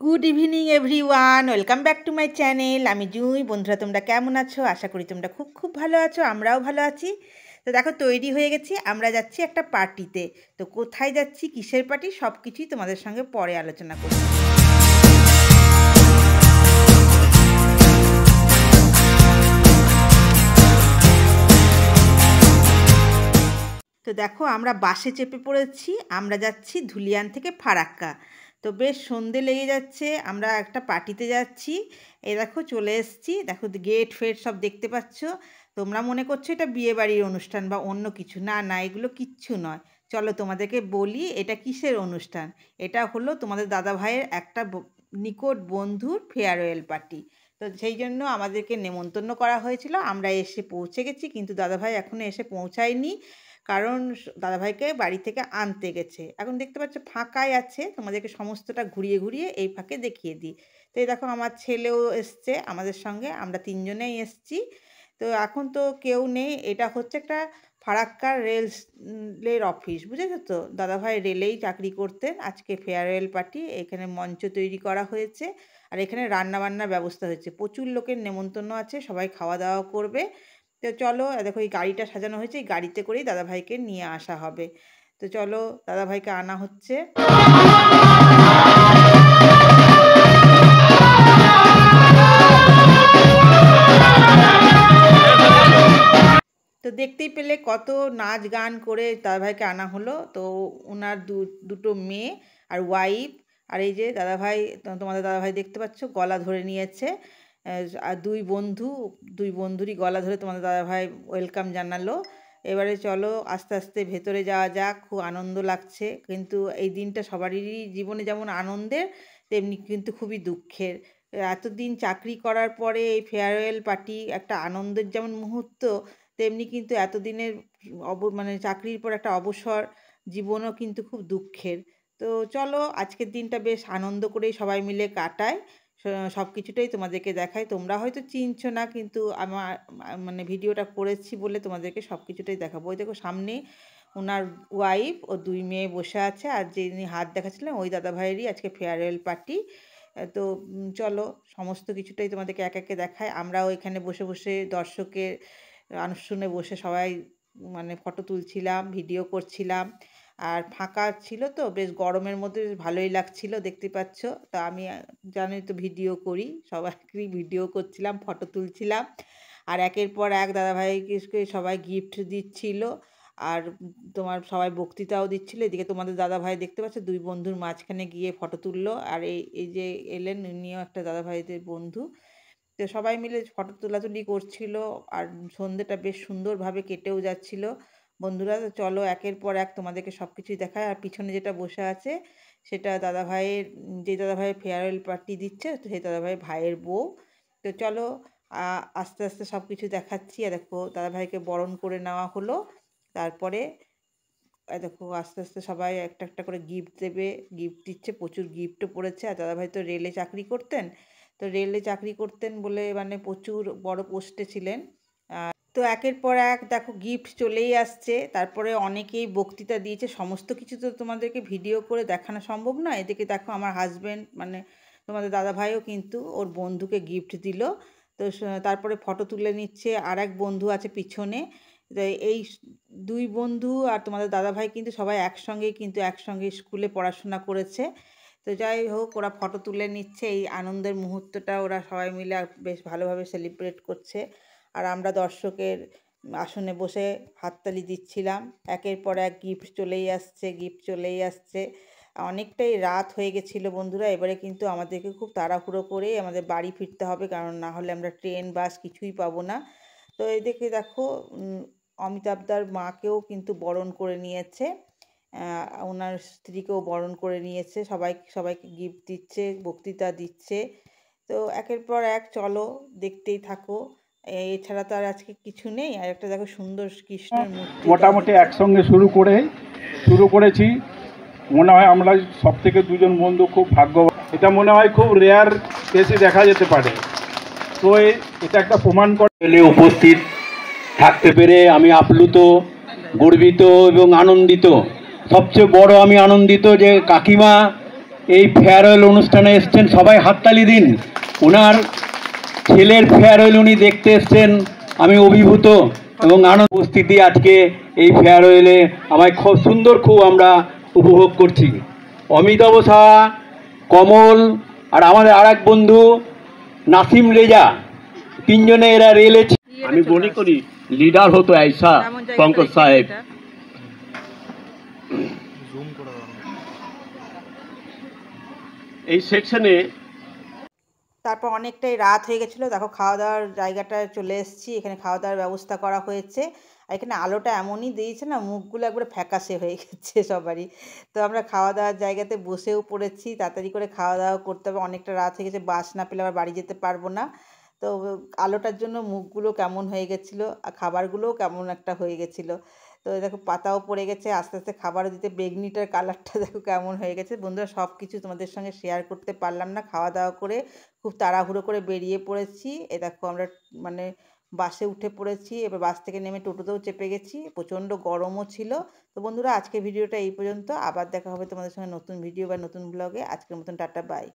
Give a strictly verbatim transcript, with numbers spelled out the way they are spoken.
Good evening everyone, welcome back to my channel. আমি জুঁই। বন্ধুরা তোমরা কেমন আছো? আশা করি তোমরা খুব খুব ভালো আছো, আমরাও ভালো আছি। তো দেখো তৈরি হয়ে গেছি, আমরা যাচ্ছি একটা পার্টিতে। তো কোথায় যাচ্ছি, কিসের পার্টি, সব কিছুই তোমাদের সঙ্গে পরে আলোচনা করব। তো দেখো আমরা বাসে চেপে পড়েছি, আমরা যাচ্ছি ধুলিয়ান থেকে ফারাক্কা। তো বেশ সন্ধে লেগে যাচ্ছে, আমরা একটা পার্টিতে যাচ্ছি। এই দেখো চলে এসেছি, দেখো গেট ফেট সব দেখতে পাচ্ছ। তোমরা মনে করছো এটা বিয়েবাড়ির অনুষ্ঠান বা অন্য কিছু, না না এগুলো কিচ্ছু নয়। চলো তোমাদেরকে বলি এটা কিসের অনুষ্ঠান। এটা হলো তোমাদের দাদা ভাইয়ের একটা নিকট বন্ধুর ফেয়ারওয়েল পার্টি। তো সেই জন্য আমাদেরকে নেমন্তন্ন করা হয়েছিল, আমরা এসে পৌঁছে গেছি, কিন্তু দাদাভাই এখনও এসে পৌঁছায়নি, কারণ দাদাভাইকে বাড়ি থেকে আনতে গেছে। এখন দেখতে পাচ্ছ ফাঁকাই আছে, তোমাদেরকে সমস্তটা ঘুরিয়ে ঘুরিয়ে এই ফাঁকে দেখিয়ে দিই। তো এই দেখো আমার ছেলেও এসছে আমাদের সঙ্গে, আমরা তিনজনেই এসছি। তো এখন তো কেউ নেই, এটা হচ্ছে একটা ফারাক্কার রেলের অফিস, বুঝেছো তো? দাদাভাই রেলেই চাকরি করতেন। আজকে ফেয়ারওয়েল পার্টি, এখানে মঞ্চ তৈরি করা হয়েছে, আর এখানে রান্নাবান্নার ব্যবস্থা হয়েছে। প্রচুর লোকের নেমন্তন্ন আছে, সবাই খাওয়া দাওয়া করবে। তো চলো দেখো এই গাড়িটা সাজানো হয়েছে, এই গাড়িতে করেই দাদাভাইকে নিয়ে আসা হবে। তো চলো দাদাভাইকে আনা হচ্ছে। তো দেখতেই পেলে কত নাচ গান করে দাদাভাইকে আনা হলো। তো ওনার দু দুটো মেয়ে আর ওয়াইফ, আর এই যে দাদাভাই, তোমাদের দাদাভাই দেখতে পাচ্ছ গলা ধরে নিয়েছে। আর দুই বন্ধু, দুই বন্ধুরই গলা ধরে তোমাদের দাদাভাই ওয়েলকাম জানালো। এবারে চলো আস্তে আস্তে ভেতরে যাওয়া যাক, খুব আনন্দ লাগছে। কিন্তু এই দিনটা সবারই জীবনে যেমন আনন্দের, তেমনি কিন্তু খুবই দুঃখের। এতদিন চাকরি করার পরে এই ফেয়ারওয়েল পার্টি একটা আনন্দের যেমন মুহূর্ত, তেমনি কিন্তু এতদিনের অব মানে চাকরির পর একটা অবসর জীবনও কিন্তু খুব দুঃখের। তো চলো আজকের দিনটা বেশ আনন্দ করেই সবাই মিলে কাটায়, সব কিছুটাই তোমাদেরকে দেখাই। তোমরা হয়তো চিনছো না, কিন্তু আমার মানে ভিডিওটা করেছি বলে তোমাদেরকে সব কিছুটাই দেখাবো। ওই দেখো সামনে ওনার ওয়াইফ ও দুই মেয়ে বসে আছে, আর যিনি হাত দেখাচ্ছিলেন ওই দাদা ভাইয়েরই আজকে ফেয়ারওয়েল পার্টি। তো চলো সমস্ত কিছুটাই তোমাদেরকে এক একে দেখায়। আমরাও এখানে বসে বসে দর্শকের আনুষ্ঠানে বসে সবাই মানে ফটো তুলছিলাম, ভিডিও করছিলাম। আর ফাঁকা ছিল তো, বেশ গরমের মধ্যে ভালোই লাগছিল, দেখতে পাচ্ছ। তা আমি জানি তো ভিডিও করি, সবাইকেই ভিডিও করছিলাম, ফটো তুলছিলাম। আর একের পর এক দাদাভাইকে সবাই গিফট দিচ্ছিল, আর তোমার সবাই বক্তৃতাও দিচ্ছিল। এদিকে তোমাদের দাদাভাই দেখতে পাচ্ছ দুই বন্ধুর মাঝখানে গিয়ে ফটো তুললো। আর এই এই যে এলেন উনিও একটা দাদাভাইদের বন্ধু। তো সবাই মিলে ফটো তোলাতুলি করছিল, আর সন্ধ্যেটা বেশ সুন্দরভাবে কেটেও যাচ্ছিল। বন্ধুরা তো চলো একের পর এক তোমাদেরকে সব কিছুই দেখায়। আর পিছনে যেটা বসে আছে সেটা দাদাভাইয়ের, যে দাদাভাইয়ের ফেয়ারওয়েল পার্টি দিচ্ছে সেই দাদাভাইয়ের ভাইয়ের বউ। তো চলো আস্তে আস্তে সব কিছু দেখাচ্ছি। আর দেখো দাদাভাইকে বরণ করে নেওয়া হলো, তারপরে দেখো আস্তে আস্তে সবাই একটা একটা করে গিফট দেবে, গিফট দিচ্ছে, প্রচুর গিফটও পড়েছে। আর দাদাভাই তো রেলে চাকরি করতেন, তো রেলে চাকরি করতেন বলে মানে প্রচুর বড় পোস্টে ছিলেন। তো একের পর এক দেখো গিফট চলেই আসছে, তারপরে অনেকেই বক্তৃতা দিয়েছে। সমস্ত কিছু তো তোমাদেরকে ভিডিও করে দেখানো সম্ভব নয়। এদিকে দেখো আমার হাজব্যান্ড মানে তোমাদের দাদাভাইও কিন্তু ওর বন্ধুকে গিফট দিল। তো তারপরে ফটো তুলে নিচ্ছে, আর এক বন্ধু আছে পিছনে। এই দুই বন্ধু আর তোমাদের দাদাভাই কিন্তু সবাই একসঙ্গেই কিন্তু একসঙ্গে স্কুলে পড়াশোনা করেছে। তো যাই হোক ওরা ফটো তুলে নিচ্ছে, এই আনন্দের মুহূর্তটা ওরা সবাই মিলে বেশ ভালোভাবে সেলিব্রেট করছে। আর আমরা দর্শকের আসনে বসে হাততালি দিচ্ছিলাম। একের পর এক গিফট চলেই আসছে, গিফট চলেই আসছে। অনেকটাই রাত হয়ে গেছিলো বন্ধুরা। এবারে কিন্তু আমাদেরকে খুব তাড়াহুড়ো করে আমাদের বাড়ি ফিরতে হবে, কারণ না হলে আমরা ট্রেন বাস কিছুই পাবো না। তো এই দেখে দেখো অমিতাভদার মাকেও কিন্তু বরণ করে নিয়েছে, ওনার স্ত্রীকেও বরণ করে নিয়েছে, সবাই সবাইকে গিফট দিচ্ছে, বক্তৃতা দিচ্ছে। তো একের পর এক চলো দেখতেই থাকো, এছাড়া তো আর আজকে কিছু নেই। আর একটা দেখো সুন্দর কৃষ্ণের মূর্তি মোটামুটি একসঙ্গে শুরু করে শুরু করেছি। মনে হয় আমরা সব থেকে দুজন বন্ধু খুব ভাগ্যবান, এটা মনে হয় খুব রেয়ার কেসে দেখা যেতে পারে। তো এটা একটা প্রমাণ করে উপস্থিত থাকতে পেরে আমি আপ্লুত, গর্বিত এবং আনন্দিত। সবচেয়ে বড় আমি আনন্দিত যে কাকিমা এই ফেয়ারওয়েল অনুষ্ঠানে এসছেন, সবাই হাততালি দিন। ওনার ছেলের ফেয়ারওয়েল উনি দেখতে এসছেন, আমি অভিভূত এবং আনন্দ উপস্থিতি আজকে এই ফেয়ারওয়েলে আমায় খুব সুন্দর, খুব আমরা উপভোগ করছি। অমিতাভ সাহা, কমল আর আমাদের আর এক বন্ধু নাসিম রেজা, তিনজনে এরা রেলে। আমি মনে করি লিডার হতো আয়সা পঙ্কজ সাহেব। এই সেকশনে তারপর অনেকটাই রাত হয়ে গেছিলো, দেখো খাওয়া দাওয়ার জায়গাটায় চলে এসেছি। এখানে খাওয়া দাওয়ার ব্যবস্থা করা হয়েছে। আর এখানে আলোটা এমনই দিয়েছে না, মুখগুলো একবারে ফ্যাকাশে হয়ে গেছে সবারই। তো আমরা খাওয়া দাওয়ার জায়গাতে বসেও পড়েছি, তাড়াতাড়ি করে খাওয়া দাওয়া করতে হবে, অনেকটা রাত হয়ে গেছে, বাস না পেলে আবার বাড়ি যেতে পারবো না। তো আলোটার জন্য মুখগুলো কেমন হয়ে গেছিলো আর খাবারগুলোও কেমন একটা হয়ে গেছিলো। তো দেখো পাতাও পড়ে গেছে, আস্তে আস্তে খাবারও দিতে, বেগনিটার কালারটা দেখো কেমন হয়ে গেছে। বন্ধুরা সব কিছু তোমাদের সঙ্গে শেয়ার করতে পারলাম না। খাওয়া দাওয়া করে খুব তাড়াহুড়ো করে বেরিয়ে পড়েছি। এ দেখো আমরা মানে বাসে উঠে পড়েছি, এবার বাস থেকে নেমে টোটোতেও চেপে গেছি, প্রচণ্ড গরমও ছিল। তো বন্ধুরা আজকে ভিডিওটা এই পর্যন্ত, আবার দেখা হবে তোমাদের সঙ্গে নতুন ভিডিও বা নতুন ব্লগে। আজকের মতন টাটা, বাই।